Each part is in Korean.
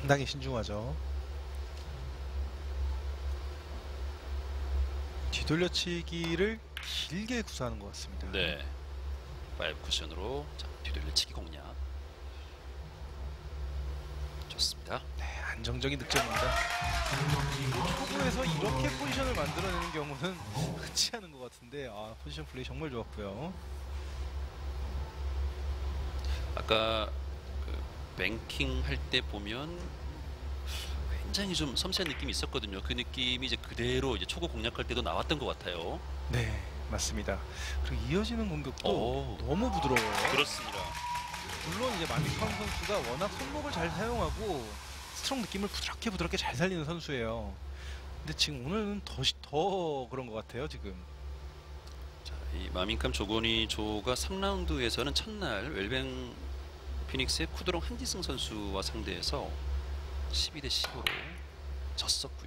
상당히 신중하죠. 뒤돌려치기를 길게 구사하는 것 같습니다. 네. 5 쿠션으로 자, 뒤돌려치기 공략. 좋습니다. 네, 안정적인 득점입니다. 초구에서 이렇게 포지션을 만들어내는 경우는 흔치 않은 것 같은데 포지션 플레이 정말 좋았고요. 아까 그 뱅킹 할 때 보면 굉장히 좀 섬세한 느낌이 있었거든요. 그 느낌이 이제 그대로 이제 초구 공략할 때도 나왔던 것 같아요. 네, 맞습니다. 그리고 이어지는 공격도 오. 너무 부드러워요. 그렇습니다. 물론 이제 마미캄 선수가 워낙 손목을 잘 사용하고 스트로크 느낌을 부드럽게 잘 살리는 선수예요. 근데 지금 오늘은 더 그런 것 같아요, 지금. 자, 이 마민캄 조건희 조가 3라운드에서는 첫날 웰뱅 피닉스의 쿠드롱 한지승 선수와 상대해서 12대 10으로 졌었고요.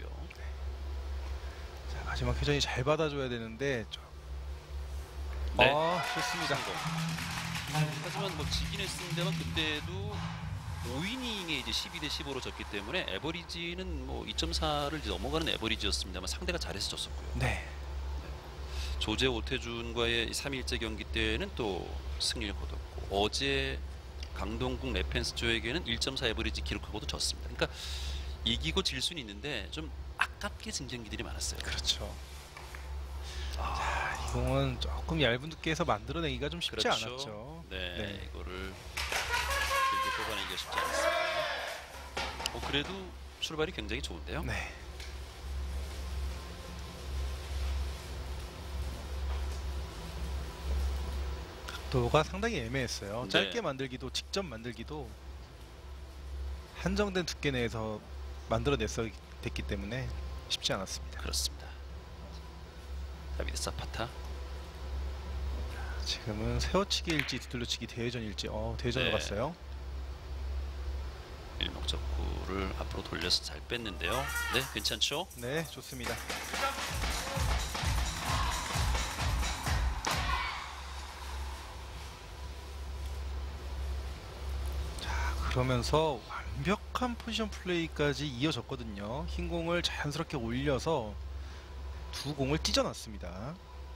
자, 마지막 회전이 잘 받아줘야 되는데 네. 좋습니다. 성공. 하지만 뭐 지긴 했습니다만 그때도 5이닝에 이제 12대 15로 졌기 때문에 에버리지는 뭐 2.4를 넘어가는 에버리지였습니다만 상대가 잘해서 졌었고요. 네. 조재 오태준과의 3일째 경기 때는 또 승리를 거뒀고 어제 강동국 레펜스조에게는 1.4 에버리지 기록하고도 졌습니다. 그러니까 이기고 질 수는 있는데 좀 아깝게 진 경기들이 많았어요. 그렇죠. 자, 이 공은 조금 얇은 두께에서 만들어내기가 좀 쉽지 그렇죠. 않았죠. 네, 이거를 길게 뽑아내기가 쉽지 않습니다. 그래도 출발이 굉장히 좋은데요. 네. 각도가 상당히 애매했어요. 네. 짧게 만들기도 직접 만들기도 한정된 두께 내에서 만들어냈었기 됐기 때문에 쉽지 않았습니다. 그렇습니다. 다비드 사파타. 지금은 세워치기일지 뒤돌려치기 대회전일지 대회전으로 네. 갔어요. 일목적구를 앞으로 돌려서 잘 뺐는데요. 네, 괜찮죠? 네, 좋습니다. 자, 그러면서 완벽한 포지션 플레이까지 이어졌거든요. 흰 공을 자연스럽게 올려서 두 공을 찢어놨습니다.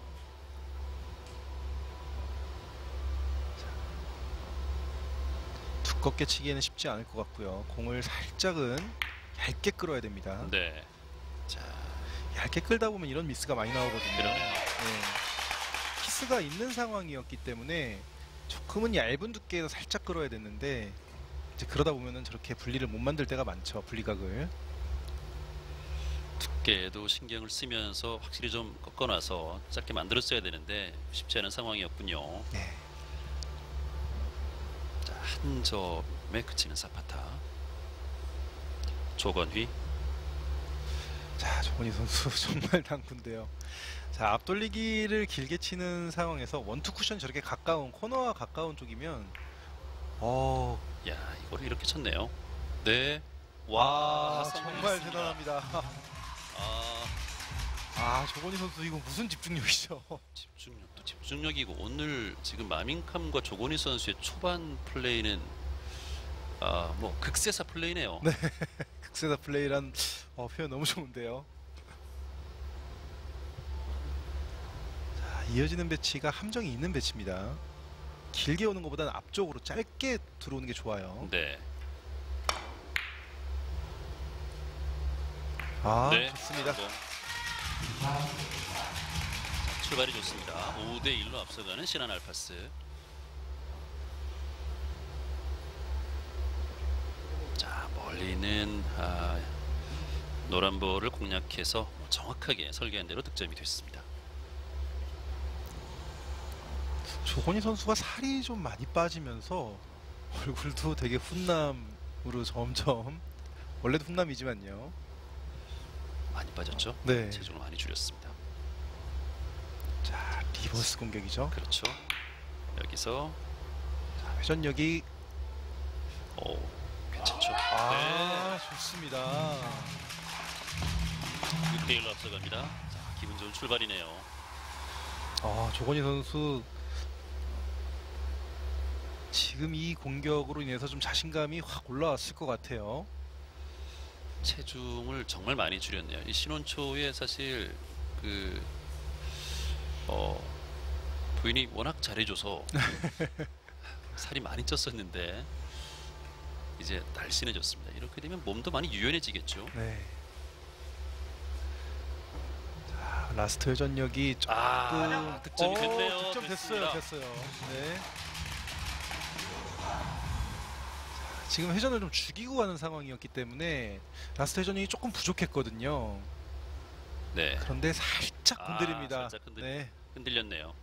두껍게 치기에는 쉽지 않을 것 같고요. 공을 살짝은 얇게 끌어야 됩니다. 네. 자, 얇게 끌다 보면 이런 미스가 많이 나오거든요. 그러네요. 네. 키스가 있는 상황이었기 때문에 조금은 얇은 두께에서 살짝 끌어야 됐는데 이제 그러다 보면은 저렇게 분리를 못 만들 때가 많죠. 분리각을. 두께에도 신경을 쓰면서 확실히 좀 꺾어놔서 짧게 만들었어야 되는데 쉽지 않은 상황이었군요. 네. 자, 한 점에 그치는 사파타. 조건휘. 자, 조건희 선수 정말 당군데요. 자, 앞돌리기를 길게 치는 상황에서 원투 쿠션 저렇게 가까운 코너와 가까운 쪽이면 야, 이거를 이렇게 쳤네요. 네. 와, 성공했습니다. 정말 대단합니다. 조건희 선수 이거 무슨 집중력이죠? 집중력도 집중력이고 오늘 지금 마민캄과 조건희 선수의 초반 플레이는 뭐 극세사 플레이네요. 네. 극세사 플레이란 표현 너무 좋은데요. 자, 이어지는 배치가 함정이 있는 배치입니다. 길게 오는 것보다는 앞쪽으로 짧게 들어오는 게 좋아요. 네. 네. 좋습니다. 성공. 출발이 좋습니다. 5대 1로 앞서가는 신한 알파스. 자, 멀리는 노란 볼을 공략해서 정확하게 설계한 대로 득점이 됐습니다. 조건희 선수가 살이 좀 많이 빠지면서 얼굴도 되게 훈남으로 점점 원래도 훈남이지만요. 많이 빠졌죠? 네. 체중을 많이 줄였습니다. 자, 리버스 공격이죠. 그렇죠. 여기서 자, 회전력이 괜찮죠? 네. 좋습니다. 6대 1로 앞서갑니다. 자, 기분 좋은 출발이네요. 조건희 선수 지금 이 공격으로 인해서 좀 자신감이 확 올라왔을 것 같아요. 체중을 정말 많이 줄였네요. 이 신혼초에 사실 그 부인이 워낙 잘해줘서 살이 많이 쪘었는데 이제 날씬해졌습니다. 이렇게 되면 몸도 많이 유연해지겠죠. 네. 자, 라스트 회전력이 조금 득점이 됐네요. 득점 됐습니다. 됐어요. 네. 지금 회전을 좀 죽이고 가는 상황이었기 때문에 라스트 회전이 조금 부족했거든요. 네. 그런데 살짝 건드립니다. 살짝 네. 흔들렸네요.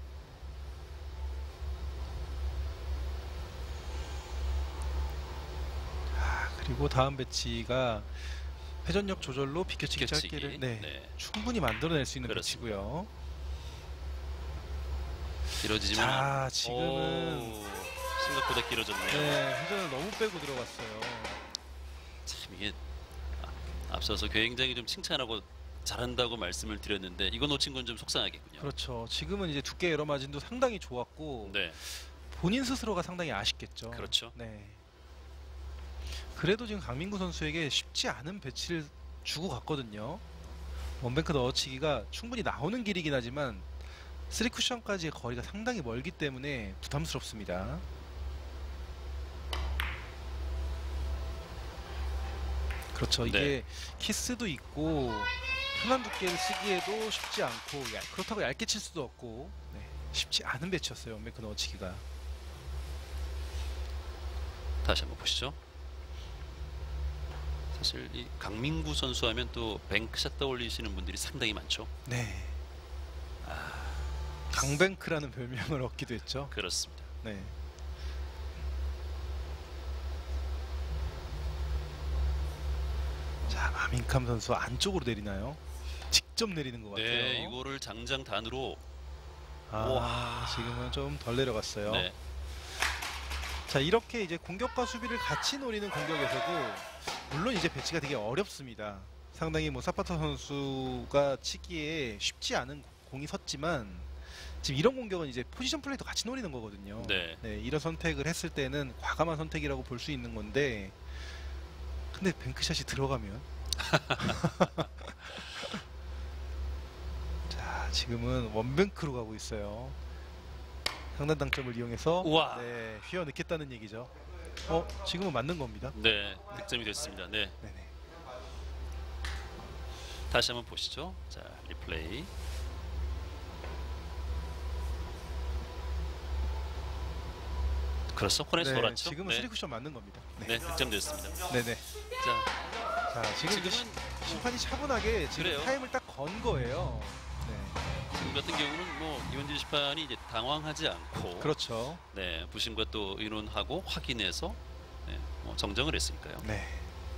그리고 다음 배치가 회전력 조절로 비껴치기 비껴치기. 짧게를 네. 충분히 만들어낼 수 있는 그렇습니다. 배치고요. 길어지지만 자, 지금은 생각보다 길어졌네요. 네, 회전을 너무 빼고 들어갔어요. 참 이게 앞서서 굉장히 좀 칭찬하고 잘한다고 말씀을 드렸는데 이거 놓친 건 좀 속상하겠군요. 그렇죠. 지금은 이제 두께 에러 마진도 상당히 좋았고 네, 본인 스스로가 상당히 아쉽겠죠. 그렇죠. 네. 그래도 지금 강민구 선수에게 쉽지 않은 배치를 주고 갔거든요. 원뱅크 넣어치기가 충분히 나오는 길이긴 하지만 3쿠션까지의 거리가 상당히 멀기 때문에 부담스럽습니다. 그렇죠. 이게 네. 키스도 있고 편한 두께를 쓰기에도 쉽지 않고 그렇다고 얇게 칠 수도 없고 쉽지 않은 배치였어요. 원뱅크 넣어치기가. 다시 한번 보시죠. 사실 이 강민구 선수 하면 또 뱅크샷 떠올리시는 분들이 상당히 많죠. 네. 강뱅크라는 별명을 얻기도 했죠. 그렇습니다. 네. 자, 마민캄 선수 안쪽으로 내리나요? 직접 내리는 것 같아요. 네, 이거를 장장단으로 지금은 좀 덜 내려갔어요. 네, 자, 이렇게 이제 공격과 수비를 같이 노리는 공격에서도 물론 이제 배치가 되게 어렵습니다. 상당히 뭐 사파타 선수가 치기에 쉽지 않은 공이 섰지만 지금 이런 공격은 이제 포지션 플레이도 같이 노리는 거거든요. 네. 이런 선택을 했을 때는 과감한 선택이라고 볼 수 있는 건데 근데 뱅크샷이 들어가면 자, 지금은 원뱅크로 가고 있어요. 상단 당점을 이용해서 우와. 휘어 넣겠다는 얘기죠. 지금은 맞는 겁니다. 네, 득점이 됐습니다. 네, 네네. 다시 한번 보시죠. 자, 리플레이. 그렇죠. 코너에서 돌았죠. 지금은 네, 3쿠션 맞는 겁니다. 네, 득점됐습니다. 네네. 자, 자, 지금 이제 지금은 심판이 차분하게 지금 그래요. 타임을 딱 건 거예요. 네. 지금 같은 경우는 뭐 이원진 심판이 이제 당황하지 않고 그렇죠. 네, 부심과 또 의논하고 확인해서 네, 뭐 정정을 했으니까요. 네.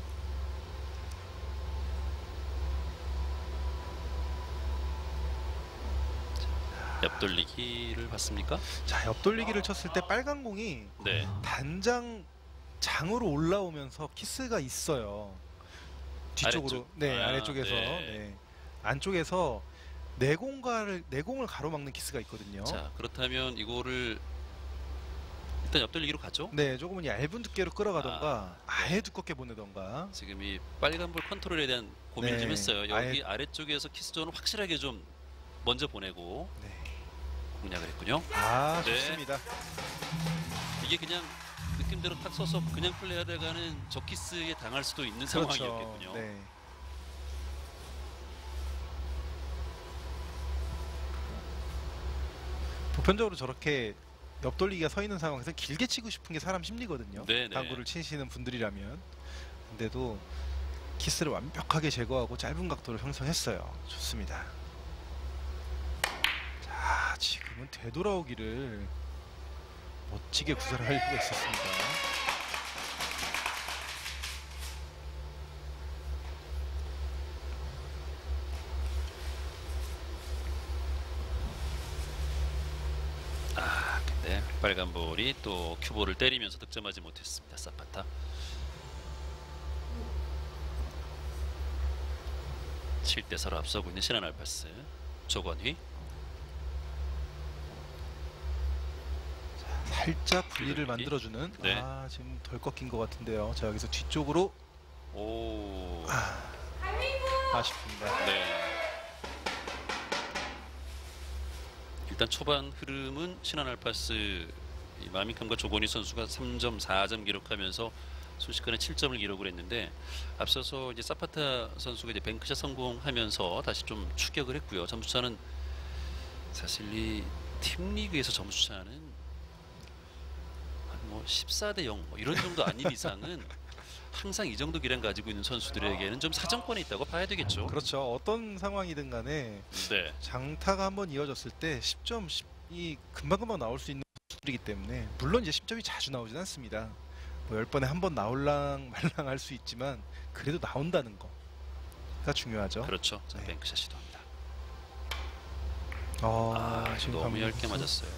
옆돌리기를 봤습니까? 자, 옆돌리기를 쳤을 때 빨간 공이 네, 단장 장으로 올라오면서 키스가 있어요. 뒤쪽으로, 아래쪽. 아래쪽에서, 네. 안쪽에서 내공을 가로막는 키스가 있거든요. 자, 그렇다면 이거를 일단 옆돌리기로 가죠. 네, 조금은 얇은 두께로 끌어가던가 아예 두껍게 보내던가. 지금 이 빨간볼 컨트롤에 대한 고민을 네, 좀 했어요. 여기 아예- 아래쪽에서 키스존을 확실하게 좀 먼저 보내고 네. 공략을 했군요. 네. 좋습니다. 이게 그냥 느낌대로 탁 서서 그냥 플레이하다가는 적키스에 당할 수도 있는 그렇죠. 상황이었겠군요. 네. 보편적으로 저렇게 옆돌리기가 서 있는 상황에서 길게 치고 싶은 게 사람 심리거든요. 네네. 당구를 치시는 분들이라면. 근데도 키스를 완벽하게 제거하고 짧은 각도를 형성했어요. 좋습니다. 자, 지금은 되돌아오기를 멋지게 구사를 할 필요가 있었습니다. 네, 빨간 볼이 또 큐볼을 때리면서 득점하지 못했습니다. 사파타. 7대 4로 앞서고 있는 신한 알파스. 조건휘. 살짝 분리를 뒤돌리기. 만들어주는 네. 지금 덜 꺾인 것 같은데요. 자, 여기서 뒤쪽으로 오. 아쉽습니다. 네. 일단 초반 흐름은 신한 알파스 이 마미캄과 조건희 선수가 3점, 4점 기록하면서 순식간에 7점을 기록을 했는데 앞서서 이제 사파타 선수가 이제 뱅크샷 성공하면서 다시 좀 추격을 했고요. 점수차는 사실 이 팀 리그에서 점수차는 한 뭐 14대 0 뭐 이런 정도 아닌 이상은 항상 이 정도 기량 가지고 있는 선수들에게는 좀 사정권이 있다고 봐야 되겠죠. 그렇죠. 어떤 상황이든 간에 네. 장타가 한번 이어졌을 때 10점, 10이 금방금방 나올 수 있는 선수들이기 때문에 물론 이제 10점이 자주 나오진 않습니다. 뭐 10번에 한 번 나올랑 말랑 할 수 있지만 그래도 나온다는 거가 중요하죠. 그렇죠. 자, 네. 뱅크샷 시도합니다. 지금 너무 강민호 얇게 선수 맞았어요.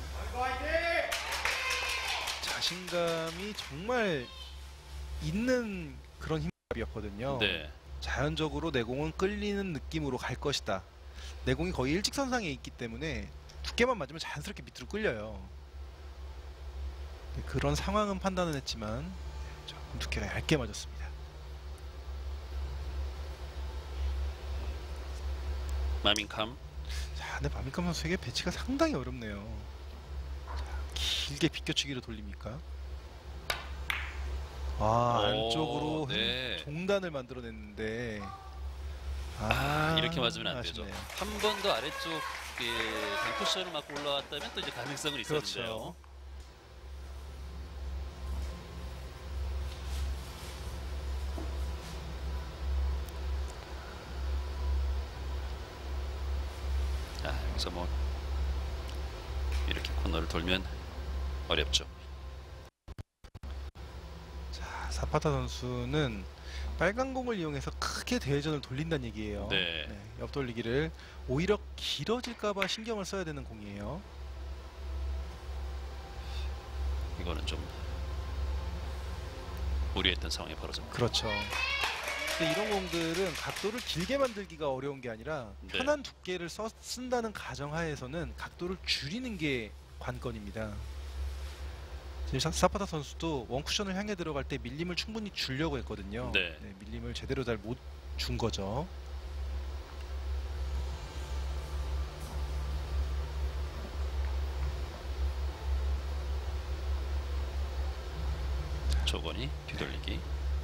자신감이 정말 있는 그런 힘이었거든요. 네. 자연적으로 내공은 끌리는 느낌으로 갈 것이다. 내공이 거의 일직선상에 있기 때문에 두께만 맞으면 자연스럽게 밑으로 끌려요. 그런 상황은 판단은 했지만 조금 두께가 얇게 맞았습니다. 마민캄. 자, 근데 마미캄 선수에게 배치가 상당히 어렵네요. 자, 길게 비껴치기로 돌립니까? 안쪽으로 네. 종단을 만들어냈는데 이렇게 맞으면 안 되죠. 아쉽네요. 한 번 더 아래쪽 뱅쿠션을 맞고 올라왔다면 또 이제 가능성은 있었는데요. 그렇죠. 여기서 뭐 이렇게 코너를 돌면 어렵죠. 자, 사파타 선수는 빨간 공을 이용해서 크게 대회전을 돌린다는 얘기예요. 네. 옆돌리기를 오히려 길어질까봐 신경을 써야 되는 공이에요. 이거는 좀 무리했던 상황이 벌어집니다. 그렇죠. 근데 이런 공들은 각도를 길게 만들기가 어려운 게 아니라 네. 편한 두께를 쓴다는 가정하에서는 각도를 줄이는 게 관건입니다. 지금 사파타 선수도 원쿠션을 향해 들어갈 때 밀림을 충분히 주려고 했거든요. 네. 밀림을 제대로 잘 못 준 거죠. 조건이 뒤돌리기.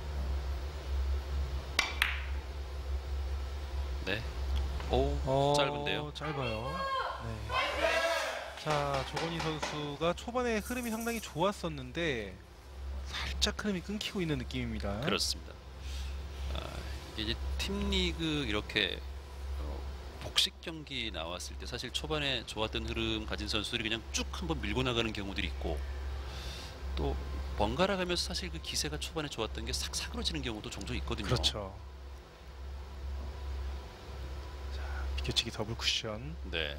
네. 짧은데요. 짧아요. 네. 자, 조건희 선수가 초반에 흐름이 상당히 좋았었는데 살짝 흐름이 끊기고 있는 느낌입니다. 그렇습니다. 이게 이제 팀 리그 이렇게 복식 경기 나왔을 때 사실 초반에 좋았던 흐름 가진 선수들이 그냥 쭉 한번 밀고 나가는 경우들이 있고 또 번갈아 가면서 사실 그 기세가 초반에 좋았던 게 싹 사그러지는 경우도 종종 있거든요. 그렇죠. 자, 비껴치기 더블 쿠션. 네.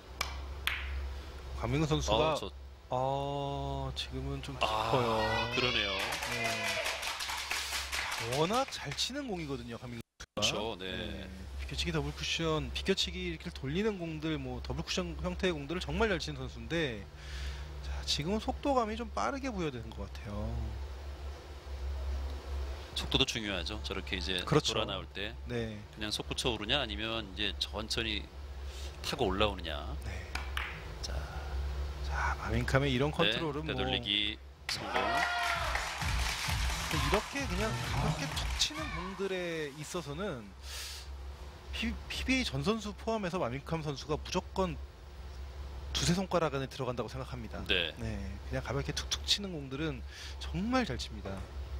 강민구 선수가 저, 지금은 좀 깊어요. 그러네요. 네. 워낙 잘 치는 공이거든요, 강민구 그렇죠. 선수가. 네. 비껴치기 더블 쿠션, 비껴치기 이렇게 돌리는 공들, 뭐 더블 쿠션 형태의 공들을 정말 잘 치는 선수인데, 자, 지금은 속도감이 좀 빠르게 부여되는 것 같아요. 속도도 중요하죠. 저렇게 이제 그렇죠. 돌아 나올 때 네. 그냥 솟구쳐 오르냐 아니면 이제 천천히 타고 올라오느냐. 네. 자, 마민캄의 이런 컨트롤은 네, 되돌리기 성공. 이렇게 그냥 가볍게 툭 치는 공들에 있어서는 PBA 전 선수 포함해서 마민캄 선수가 무조건 두세 손가락 안에 들어간다고 생각합니다. 네. 그냥 가볍게 툭툭 치는 공들은 정말 잘 칩니다.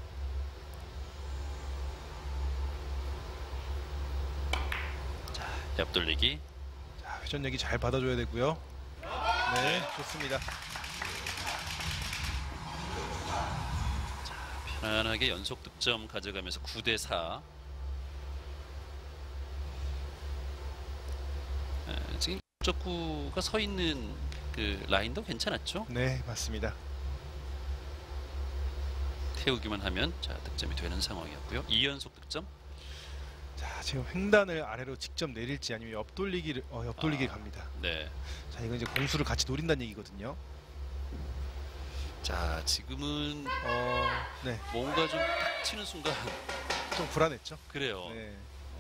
자, 옆돌리기. 자, 회전력이 잘 받아줘야 되고요. 네, 좋습니다. 편안하게 연속 득점 가져가면서 9대 4. 지금 적구가 서 있는 그 라인도 괜찮았죠? 네, 맞습니다. 태우기만 하면 자 득점이 되는 상황이었고요. 2연속 득점. 자, 지금 횡단을 아래로 직접 내릴지 아니면 옆돌리기를 갑니다. 네. 자, 이건 이제 공수를 같이 노린다는 얘기거든요. 자 지금은 네. 뭔가 좀 탁 치는 순간 좀 불안했죠. 그래요. 네.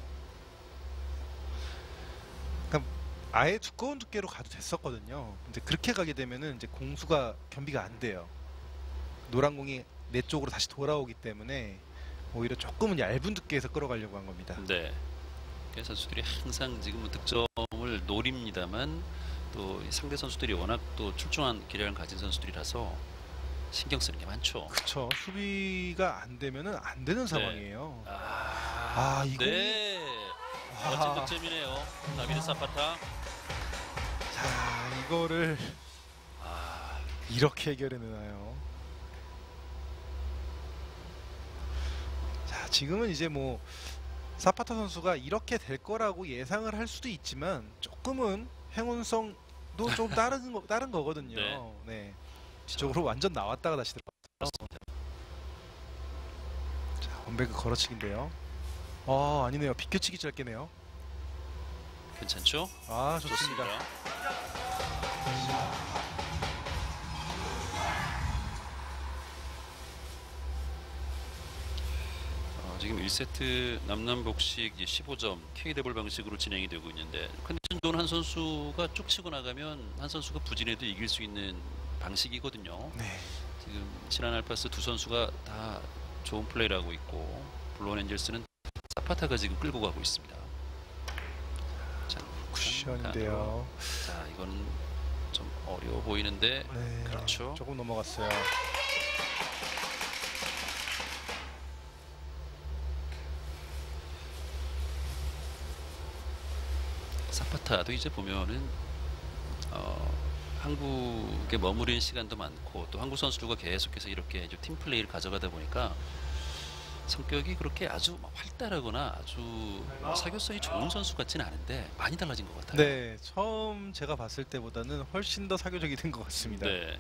그러니까 아예 두꺼운 두께로 가도 됐었거든요. 근데 그렇게 가게 되면은 이제 공수가 겸비가 안 돼요. 노란 공이 내 쪽으로 다시 돌아오기 때문에 오히려 조금은 얇은 두께에서 끌어가려고 한 겁니다. 네. 그 선수들이 항상 지금 득점을 노립니다만 또 상대 선수들이 워낙 또 출중한 기량을 가진 선수들이라서 신경 쓰는 게 많죠. 그쵸. 수비가 안 되면은 안 되는 상황이에요. 이 공이 네. 멋진 득점이네요. 다비드 사파타. 자, 이거를 이렇게 해결해내나요? 자, 지금은 이제 뭐 사파타 선수가 이렇게 될 거라고 예상을 할 수도 있지만 조금은 행운성도 좀 다른 거거든요. 네. 네. 뒤쪽으로 완전 나왔다가 다시 들어갔습니다. 자, 원배그 걸어치기인데요. 아니네요. 비껴치기 짧게네요. 괜찮죠? 좋습니다. 지금 1세트 남남복식 15점 K더블 방식으로 진행이 되고 있는데 컨디션 좋은 한 선수가 쭉 치고 나가면 한 선수가 부진해도 이길 수 있는 방식이거든요. 네. 지금 신한 알파스 두 선수가 다 좋은 플레이를 하고 있고 블루 엔젤스는 사파타가 지금 끌고 가고 있습니다. 자, 쿠션인데요. 자, 이거는 좀 어려워 보이는데 네. 그렇죠. 조금 넘어갔어요. 사파타도 이제 보면은 한국에 머무르는 시간도 많고 또 한국 선수들과 계속해서 이렇게 팀 플레이를 가져가다 보니까 성격이 그렇게 아주 활달하거나 아주 사교성이 좋은 선수 같지는 않은데 많이 달라진 것 같아요. 네, 처음 제가 봤을 때보다는 훨씬 더 사교적이 된 것 같습니다. 네.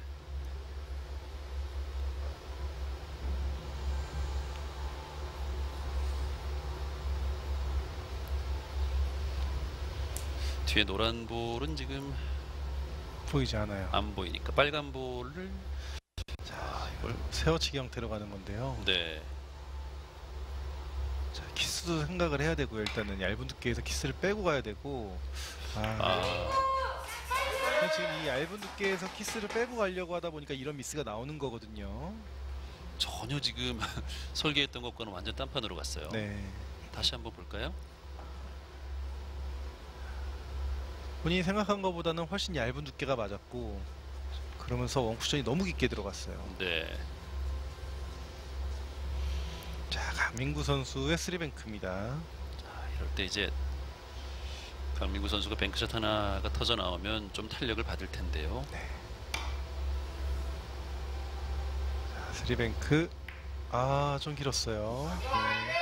뒤에 노란 볼은 지금 보이지 않아요. 안 보이니까 빨간 볼을 이걸 세워치기 형태로 가는 건데요. 네. 자, 키스도 생각을 해야 되고요. 일단은 얇은 두께에서 키스를 빼고 가야 되고. 지금 이 얇은 두께에서 키스를 빼고 가려고 하다 보니까 이런 미스가 나오는 거거든요. 전혀 지금 설계했던 것과는 완전 딴판으로 갔어요. 네. 다시 한번 볼까요? 본인이 생각한 것보다는 훨씬 얇은 두께가 맞았고 그러면서 원쿠션이 너무 깊게 들어갔어요. 네. 자, 강민구 선수의 3뱅크입니다. 자, 이럴 때 이제 강민구 선수가 뱅크샷 하나가 터져 나오면 좀 탄력을 받을 텐데요. 네. 자, 3뱅크. 좀 길었어요. 네.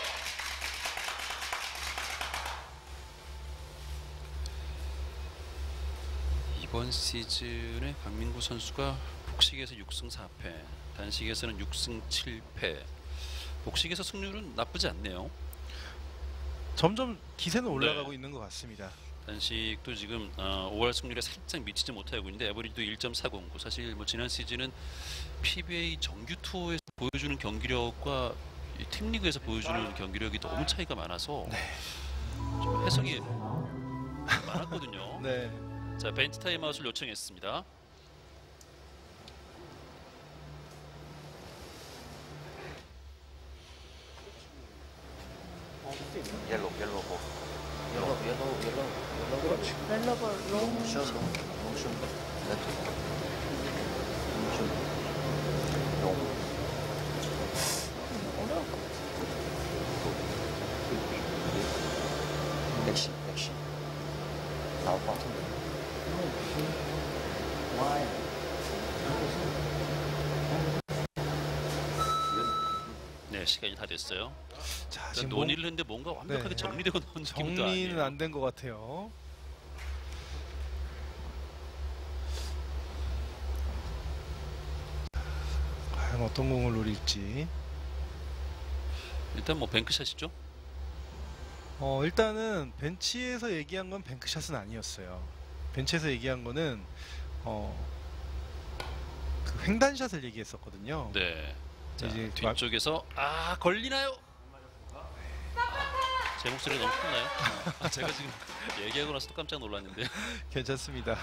이번 시즌에 강민구 선수가 복식에서 6승 4패, 단식에서는 6승 7패. 복식에서 승률은 나쁘지 않네요. 점점 기세는 올라가고 있는 것 같습니다. 단식도 지금 5월 승률에 살짝 미치지 못하고 있는데 에버리지도 1.409. 사실 뭐 지난 시즌은 PBA 정규 투어에서 보여주는 경기력과 팀 리그에서 보여주는 경기력이 너무 차이가 많아서 좀 해석이 많았거든요. 네. 자, 벤치 타임아웃을 요청했습니다. 옐로우 보 그렇지. 멜로벌 롱 롱슛 네트 롱슛 어려울 것 같아. 맥시 나올 것 같은데 네, 시간이 다 됐어요. 자, 지금 논의를 했는데 뭔가 완벽하게 네. 정리되고 나온 느낌도 정리는 아니에요. 안 된 것 같아요. 과연 어떤 공을 노릴지. 일단 뭐 뱅크샷이죠. 일단은 벤치에서 얘기한 건 뱅크샷은 아니었어요. 벤치에서 얘기한 거는 그 횡단샷을 얘기했었거든요. 네. 자, 이제 뒤쪽에서 걸리나요? 제 목소리 너무 컸나요? 제가 지금 얘기하고 나서도 깜짝 놀랐는데. 괜찮습니다.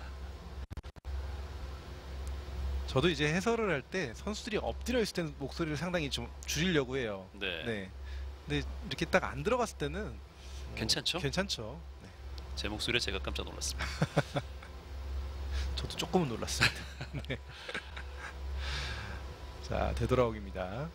저도 이제 해설을 할 때 선수들이 엎드려 있을 때는 목소리를 상당히 좀 줄이려고 해요. 네. 네. 근데 이렇게 딱 안 들어갔을 때는 괜찮죠? 괜찮죠. 네. 제 목소리에 제가 깜짝 놀랐습니다. 저도 조금은 놀랐습니다. 네. 자, 되돌아오기입니다.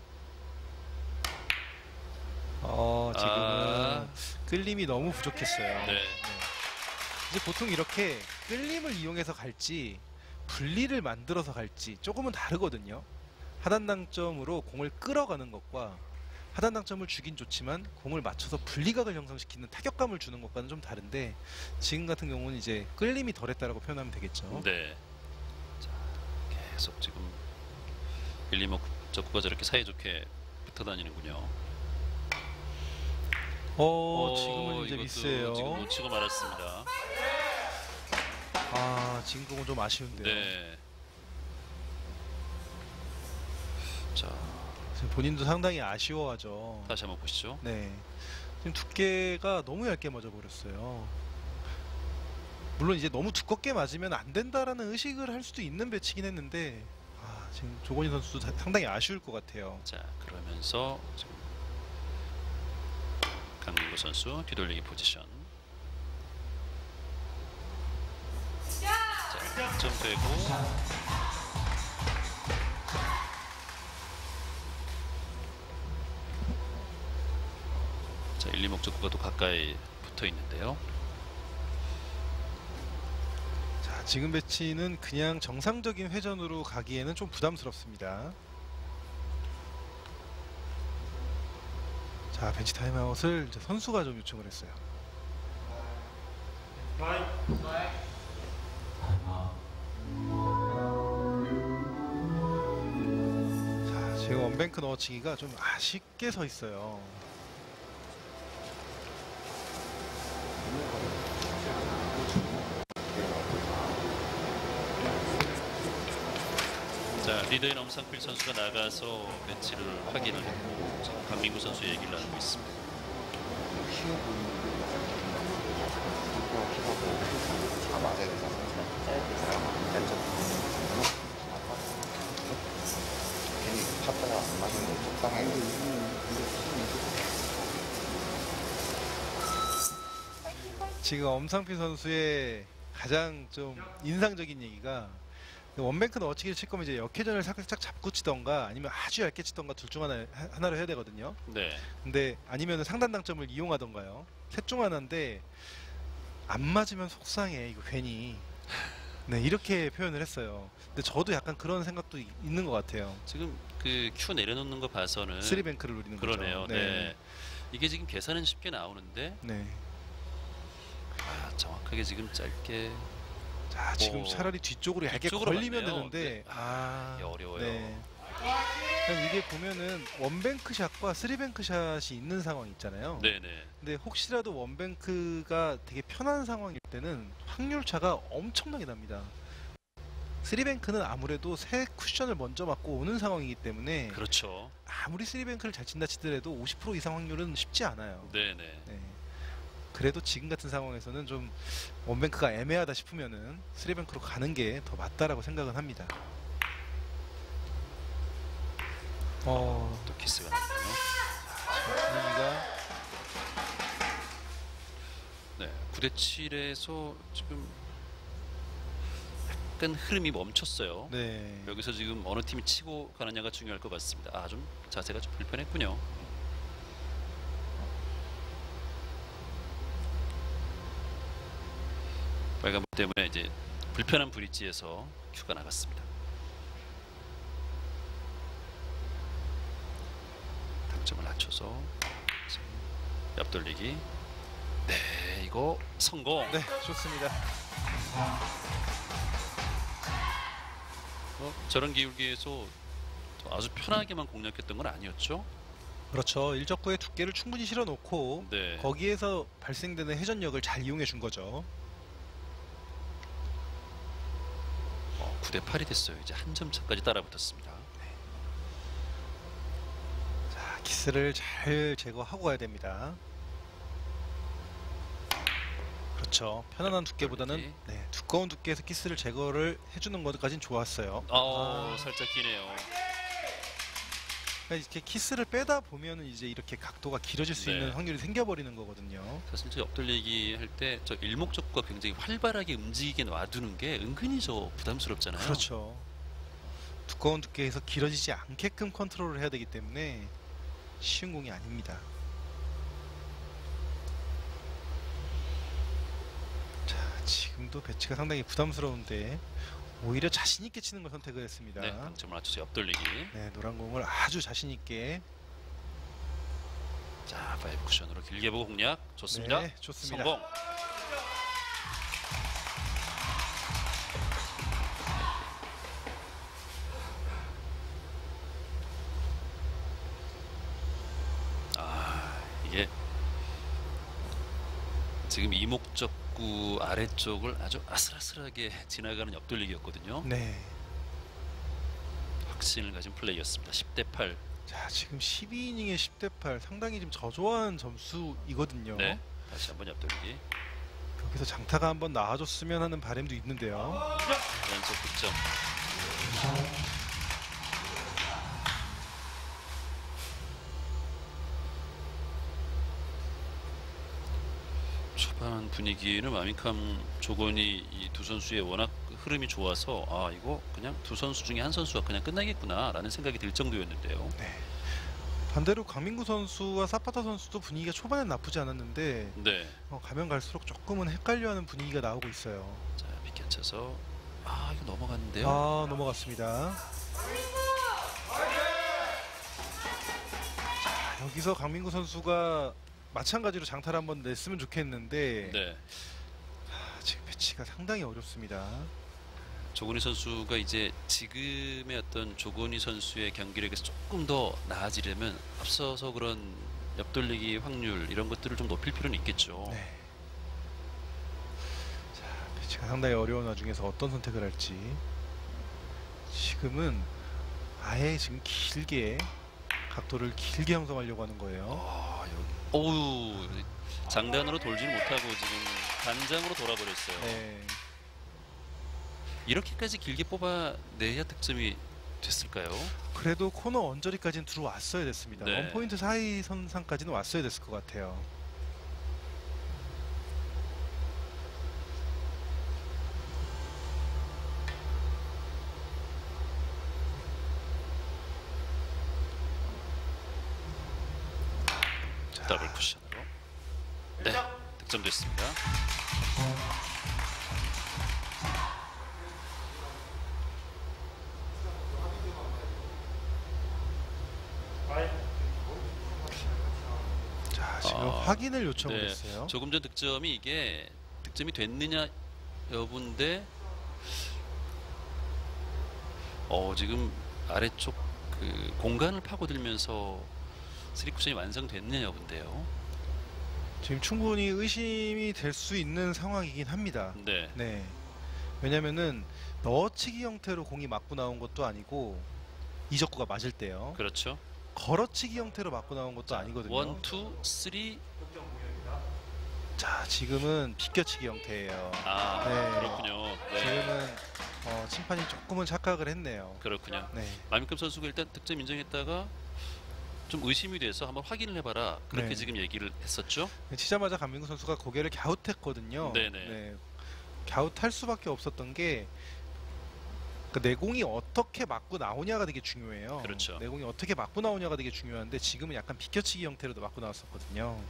지금은 끌림이 너무 부족했어요. 네. 이제 보통 이렇게 끌림을 이용해서 갈지 분리를 만들어서 갈지 조금은 다르거든요. 하단 당점으로 공을 끌어가는 것과 하단 당점을 주긴 좋지만 공을 맞춰서 분리각을 형성시키는 타격감을 주는 것과는 좀 다른데 지금 같은 경우는 이제 끌림이 덜했다라고 표현하면 되겠죠. 네. 자, 계속 지금 1, 2목 적구가 저렇게 사이좋게 붙어 다니는군요. 지금은 이제 이것도 미스예요. 지금 놓치고 말았습니다. 지금 그건 좀 아쉬운데요. 네. 자, 지금 본인도 상당히 아쉬워하죠. 다시 한번 보시죠. 네. 지금 두께가 너무 얇게 맞아버렸어요. 물론 이제 너무 두껍게 맞으면 안 된다라는 의식을 할 수도 있는 배치긴 했는데 지금 조건희 선수도 상당히 아쉬울 것 같아요. 자, 그러면서 지금 강민구 선수 뒤돌리기 포지션. 자, 득점되고. 자, 1, 2목 적구가 또 가까이 붙어 있는데요. 자, 지금 배치는 그냥 정상적인 회전으로 가기에는 좀 부담스럽습니다. 자, 벤치 타임아웃을 이제 선수가 좀 요청을 했어요. 자, 지금 원뱅크 넣어치기가 좀 아쉽게 서 있어요. 자, 리더인 엄상필 선수가 나가서 배치를 확인을 했고 지금 강민구 선수 얘기를 나누고 있습니다. 다 맞아야 되잖아. 괜히 팠다가 안 맞으면 속상해. 지금 엄상필 선수의 가장 좀 인상적인 얘기가 원뱅크 넣어치기를 칠 거면 이제 역회전을 살짝 잡고 치던가 아니면 아주 얇게 치던가 둘 중 하나를 해야 되거든요. 네. 근데 아니면 상단 당점을 이용하던가요. 셋 중 하나인데 안 맞으면 속상해 이거 괜히. 네, 이렇게 표현을 했어요. 근데 저도 약간 그런 생각도 있는 것 같아요. 지금 그 큐 내려놓는 거 봐서는 쓰리뱅크를 노리는 그러네요. 거죠. 네. 이게 지금 계산은 쉽게 나오는데 네. 정확하게 지금 짧게. 자, 지금 차라리 뒤쪽으로 얇게 뒤쪽으로 걸리면 맞네요. 되는데 이게 어려워요. 네. 그냥 이게 보면은 원뱅크 샷과 쓰리뱅크 샷이 있는 상황 있잖아요. 네네. 근데 혹시라도 원뱅크가 되게 편한 상황일 때는 확률 차가 엄청나게 납니다. 쓰리뱅크는 아무래도 새 쿠션을 먼저 맞고 오는 상황이기 때문에 그렇죠. 아무리 쓰리뱅크를 잘 친다 치더라도 50% 이상 확률은 쉽지 않아요. 네네. 네. 그래도 지금 같은 상황에서는 좀 원뱅크가 애매하다 싶으면은 쓰리뱅크로 가는 게 더 맞다라고 생각은 합니다. 또 키스가 나네요. 분위기가 네, 9대 7에서 지금 약간 흐름이 멈췄어요. 네. 여기서 지금 어느 팀이 치고 가느냐가 중요할 것 같습니다. 좀 자세가 좀 불편했군요. 빨간불 때문에 이제 불편한 브릿지에서 큐가 나갔습니다. 당점을 낮춰서 옆돌리기. 네, 이거 성공. 네, 좋습니다. 저런 기울기에서 아주 편하게만 공략했던 건 아니었죠? 그렇죠. 일적구의 두께를 충분히 실어놓고 네. 거기에서 발생되는 회전력을 잘 이용해 준 거죠. 9대 8이 됐어요. 이제 한 점 차까지 따라붙었습니다. 자, 키스를 잘 제거하고 가야 됩니다. 그렇죠. 편안한 두께보다는 네, 두꺼운 두께에서 키스를 제거를 해주는 것까진 좋았어요. 살짝 기네요. 그러니까 이렇게 키스를 빼다 보면은 이제 이렇게 각도가 길어질 수 네. 있는 확률이 생겨버리는 거거든요. 사실 저 옆돌리기 할 때 저 일목적구가 굉장히 활발하게 움직이게 놔두는 게 은근히 저 부담스럽잖아요. 그렇죠. 두꺼운 두께에서 길어지지 않게끔 컨트롤을 해야 되기 때문에 쉬운 공이 아닙니다. 자, 지금도 배치가 상당히 부담스러운데 오히려 자신 있게 치는 걸 선택을 했습니다. 네, 당점을 맞춰서 옆돌리기. 네, 노란 공을 아주 자신 있게. 자, 5 쿠션으로 길게 보고 공략 좋습니다. 네, 좋습니다. 성공. 이게 지금 이목적구 아래쪽을 아주 아슬아슬하게 지나가는 옆돌리기였거든요. 네. 확신을 가진 플레이였습니다. 10대 8. 자, 지금 12이닝에 10대 8 상당히 좀 저조한 점수이거든요. 네. 다시 한번 옆돌리기. 여기서 장타가 한번 나와줬으면 하는 바람도 있는데요. 연속 득점. 초반 분위기는 마미캄 조건이 이 두 선수의 워낙 흐름이 좋아서 이거 그냥 두 선수 중에 한 선수가 그냥 끝나겠구나라는 생각이 들 정도였는데요. 네. 반대로 강민구 선수와 사파타 선수도 분위기가 초반엔 나쁘지 않았는데 네. 가면 갈수록 조금은 헷갈려하는 분위기가 나오고 있어요. 자, 비켜쳐서 이거 넘어갔는데요. 넘어갔습니다. 자, 여기서 강민구 선수가 마찬가지로 장타를 한번 냈으면 좋겠는데 네. 지금 배치가 상당히 어렵습니다. 조건희 선수가 이제 지금의 어떤 조건희 선수의 경기력에서 조금 더 나아지려면 앞서서 그런 옆돌리기 확률 이런 것들을 좀 높일 필요는 있겠죠. 네. 자, 배치가 상당히 어려운 와중에서 어떤 선택을 할지. 지금은 아예 지금 길게 각도를 길게 형성하려고 하는 거예요. 어우, 장단으로 돌지를 못하고 지금 단장으로 돌아버렸어요. 네. 이렇게까지 길게 뽑아내야 득점이 됐을까요? 그래도 코너 언저리까지는 들어왔어야 됐습니다. 네. 원포인트 사이 선상까지는 왔어야 됐을 것 같아요. 더블 쿠션으로. 네, 득점됐습니다. 자, 지금 확인을 요청을 네, 했어요. 조금 전 득점이 이게 득점이 됐느냐 여부인데 지금 아래쪽 그 공간을 파고들면서 3쿠션이 완성됐느냐 여부인데요. 지금 충분히 의심이 될 수 있는 상황이긴 합니다. 네. 네. 왜냐면은 넣어치기 형태로 공이 맞고 나온 것도 아니고 이적구가 맞을 때요. 그렇죠. 걸어치기 형태로 맞고 나온 것도 아니거든요. 1, 2, 3. 자, 지금은 비껴치기 형태예요. 네. 그렇군요. 네. 지금은 심판이 조금은 착각을 했네요. 그렇군요. 네. 마미캄 선수가 일단 득점 인정했다가 좀 의심이 돼서 한번 확인을 해봐라 그렇게 네. 지금 얘기를 했었죠. 치자마자 강민구 선수가 고개를 갸웃했거든요. 네네. 네. 갸웃할 수밖에 없었던 게 내공이 어떻게 맞고 나오냐가 되게 중요해요. 그렇죠. 내공이 어떻게 맞고 나오냐가 되게 중요한데 지금은 약간 비껴치기 형태로도 맞고 나왔었거든요.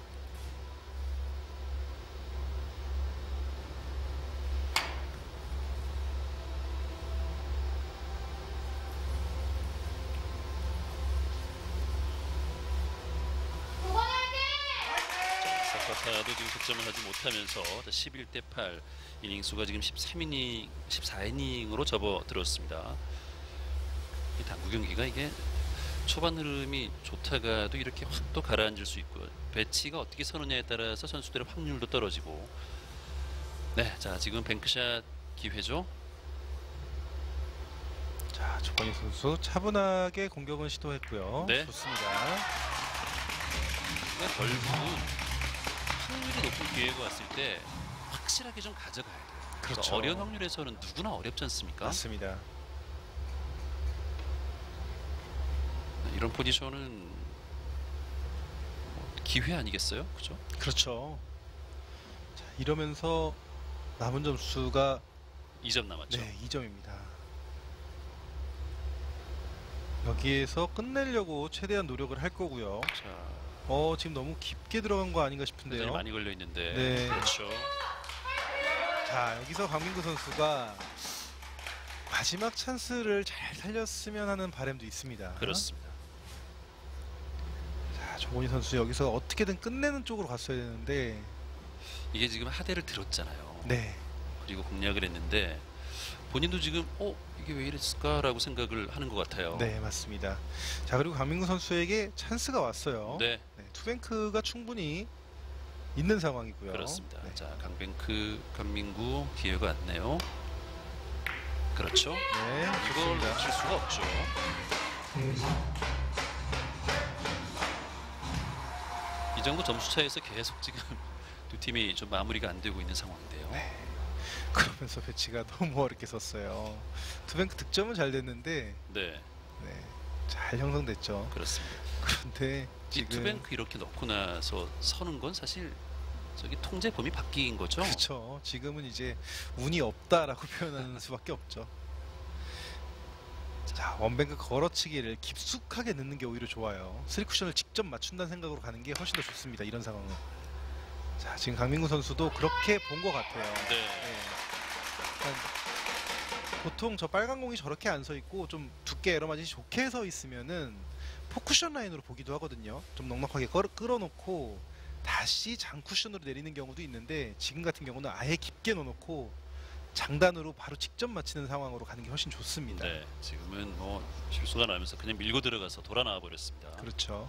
사파타도 지금 득점을 하지 못하면서 11대 8 이닝수가 지금 13이닝, 14이닝으로 접어들었습니다. 이 당구 경기가 이게 초반 흐름이 좋다가도 이렇게 확 또 가라앉을 수 있고요. 배치가 어떻게 서느냐에 따라서 선수들의 확률도 떨어지고. 네, 자 지금 뱅크샷 기회죠. 자, 조건희 선수 차분하게 공격은 시도했고요. 네. 좋습니다. 그러니까 결국은 확률이 높은 기회가 왔을 때 확실하게 좀 가져가야 돼요. 그래서 그렇죠. 어려운 확률에서는 누구나 어렵지 않습니까? 맞습니다. 이런 포지션은 뭐 기회 아니겠어요? 그죠? 그렇죠. 자, 이러면서 남은 점수가 2점 남았죠. 네, 2점입니다. 여기에서 끝내려고 최대한 노력을 할 거고요. 자, 지금 너무 깊게 들어간 거 아닌가 굉장히 싶은데요. 많이 걸려 있는데. 네. 그렇죠. 자, 여기서 강민구 선수가 마지막 찬스를 잘 살렸으면 하는 바람도 있습니다. 그렇습니다. 자, 조건희 선수 여기서 어떻게든 끝내는 쪽으로 갔어야 되는데, 이게 지금 하대를 들었잖아요. 네, 그리고 공략을 했는데 본인도 지금 이게 왜 이랬을까라고 생각을 하는 것 같아요. 네, 맞습니다. 자, 그리고 강민구 선수에게 찬스가 왔어요. 네, 네, 투뱅크가 충분히 있는 상황이고요. 그렇습니다. 네. 자, 강뱅크, 강민구 기회가 왔네요. 그렇죠. 네, 이걸 좋습니다. 놓칠 수가 없죠. 이 정도 점수 차에서 계속 지금 두 팀이 좀 마무리가 안 되고 있는 상황인데요. 네. 그러면서 배치가 너무 어렵게 섰어요. 투뱅크 득점은 잘 됐는데, 네, 네, 잘 형성됐죠. 그렇습니다. 그런데 이 지금 투뱅크 이렇게 넣고 나서 서는 건 사실 저기 통제범위 바뀐 거죠. 그렇죠. 지금은 이제 운이 없다라고 표현하는 수밖에 없죠. 자, 원뱅크 걸어치기를 깊숙하게 넣는 게 오히려 좋아요. 3쿠션을 직접 맞춘다는 생각으로 가는 게 훨씬 더 좋습니다. 이런 상황은. 자, 지금 강민구 선수도 그렇게 본 것 같아요. 네. 네. 그러니까 보통 저 빨간 공이 저렇게 안 서 있고 좀 두께 에러맞이 좋게 서 있으면은 포쿠션 라인으로 보기도 하거든요. 좀 넉넉하게 끌어놓고 다시 장쿠션으로 내리는 경우도 있는데, 지금 같은 경우는 아예 깊게 넣어놓고 장단으로 바로 직접 맞히는 상황으로 가는 게 훨씬 좋습니다. 네, 지금은 뭐 실수가 나면서 그냥 밀고 들어가서 돌아 나와 버렸습니다. 그렇죠.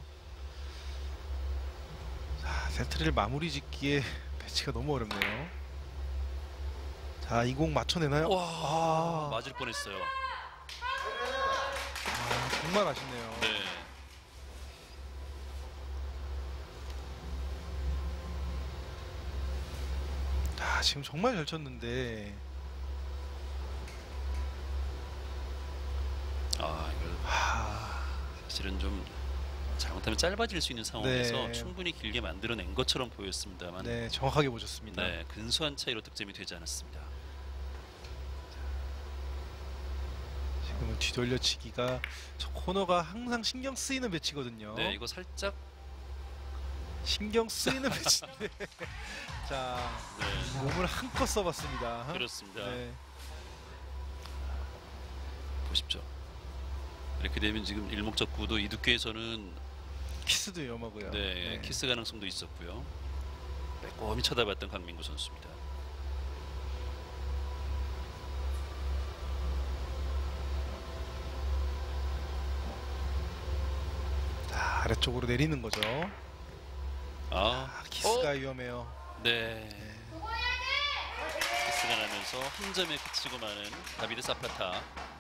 자, 세트를 마무리 짓기에 배치가 너무 어렵네요. 자, 이 공 맞춰내나요? 와, 맞을 뻔했어요. 정말 아쉽네요. 네, 지금 정말 잘 쳤는데, 이거 사실은 좀 잘못하면 짧아질 수 있는 상황에서 네. 충분히 길게 만들어낸 것처럼 보였습니다만, 네, 정확하게 보셨습니다. 네, 근소한 차이로 득점이 되지 않았습니다. 지금은 뒤돌려치기가 저 코너가 항상 신경 쓰이는 배치거든요. 네, 이거 살짝 신경 쓰이는 배치인데, 자, 네, 몸을 한껏 써봤습니다. 그렇습니다. 네. 보십시오. 이렇게 되면 지금 일목적구도 이 두께에서는 키스도 위험하고요. 네, 키스 가능성도 있었고요. 빼꼼히 쳐다봤던 강민구 선수입니다. 자, 아래쪽으로 내리는 거죠. 키스가 위험해요. 네. 키스가 나면서 한 점에 그치고 마는 다비드 사파타.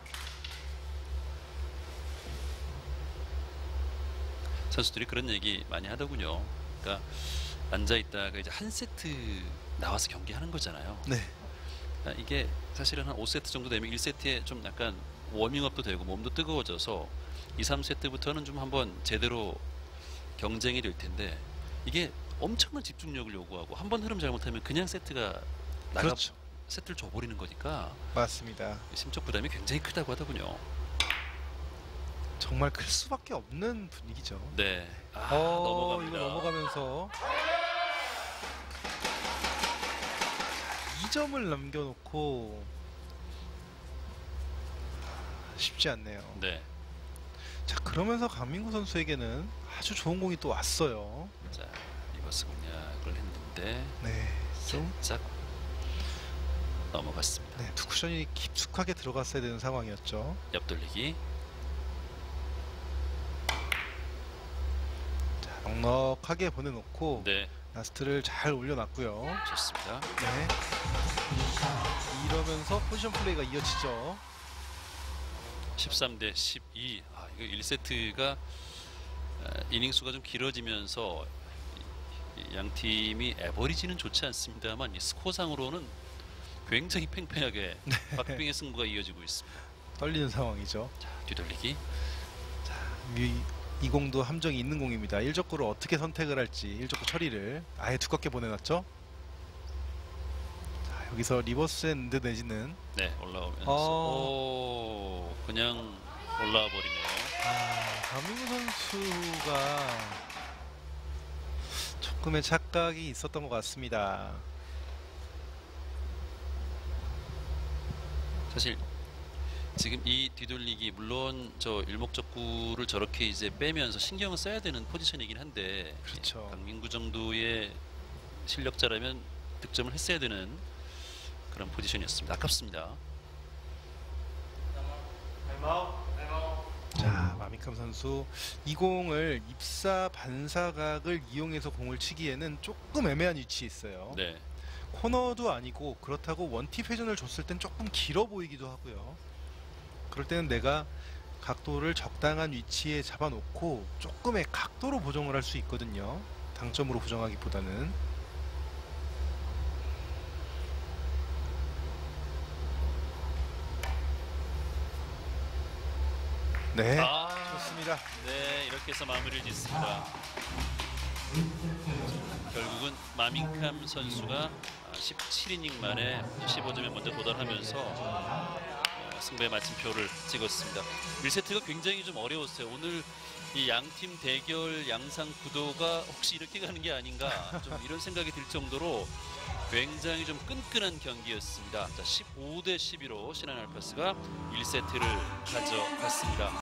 선수들이 그런 얘기 많이 하더군요. 그러니까 앉아 있다가 이제 한 세트 나와서 경기하는 거잖아요. 네. 그러니까 이게 사실은 한 5세트 정도 되면 1세트에 좀 약간 워밍업도 되고 몸도 뜨거워져서 2, 3세트부터는 좀 한번 제대로 경쟁이 될 텐데, 이게 엄청난 집중력을 요구하고 한 번 흐름 잘못하면 그냥 세트가 그렇죠. 세트를 줘버리는 거니까 맞습니다. 심적 부담이 굉장히 크다고 하더군요. 정말 클 수밖에 없는 분위기죠. 네. 이거 넘어갑니다. 넘어가면서 2점을 남겨놓고 쉽지 않네요. 네. 자, 그러면서 강민구 선수에게는 아주 좋은 공이 또 왔어요. 자, 리버스 공략을 했는데 네, 좀 살짝 넘어갔습니다. 네, 두 쿠션이 깊숙하게 들어갔어야 되는 상황이었죠. 옆돌리기. 자, 넉넉하게 보내놓고 네, 라스트를 잘 올려놨고요. 좋습니다. 네. 이러면서 포지션 플레이가 이어지죠. 13대 12. 이거 1세트가 이닝 수가 좀 길어지면서 양 팀이 에버리지는 좋지 않습니다만 이 스코어상으로는 굉장히 팽팽하게 박빙의 승부가 이어지고 있습니다. 떨리는 상황이죠. 자, 뒤돌리기. 이 공도 함정이 있는 공입니다. 1족구를 어떻게 선택을 할지 1족구 처리를 아예 두껍게 보내놨죠. 자, 여기서 리버스 핸드 내지는 네, 올라오면서 오, 그냥 올라와 버리네요. 강민구 선수가 조금의 착각이 있었던 것 같습니다. 사실 지금 이 뒤돌리기 물론 저 일목적구를 저렇게 이제 빼면서 신경을 써야 되는 포지션이긴 한데 그렇죠. 강민구 정도의 실력자라면 득점을 했어야 되는 그런 포지션이었습니다. 아깝습니다. 자, 마미캄 선수 이 공을 입사 반사각을 이용해서 공을 치기에는 조금 애매한 위치에 있어요. 네, 코너도 아니고 그렇다고 원팁 회전을 줬을 땐 조금 길어 보이기도 하고요. 그럴 때는 내가 각도를 적당한 위치에 잡아놓고 조금의 각도로 보정을 할 수 있거든요. 당점으로 보정하기보다는. 네, 좋습니다. 네, 이렇게 해서 마무리를 짓습니다. 결국은 마밍캄 선수가 17이닝 만에 15점에 먼저 도달하면서 승부의 마침표를 찍었습니다. 1세트가 굉장히 좀 어려웠어요. 오늘 이 양팀 대결 양상 구도가 혹시 이렇게 가는 게 아닌가 좀 이런 생각이 들 정도로 굉장히 좀 끈끈한 경기였습니다. 자, 15대 12로 신한 알파스가 1세트를 가져갔습니다.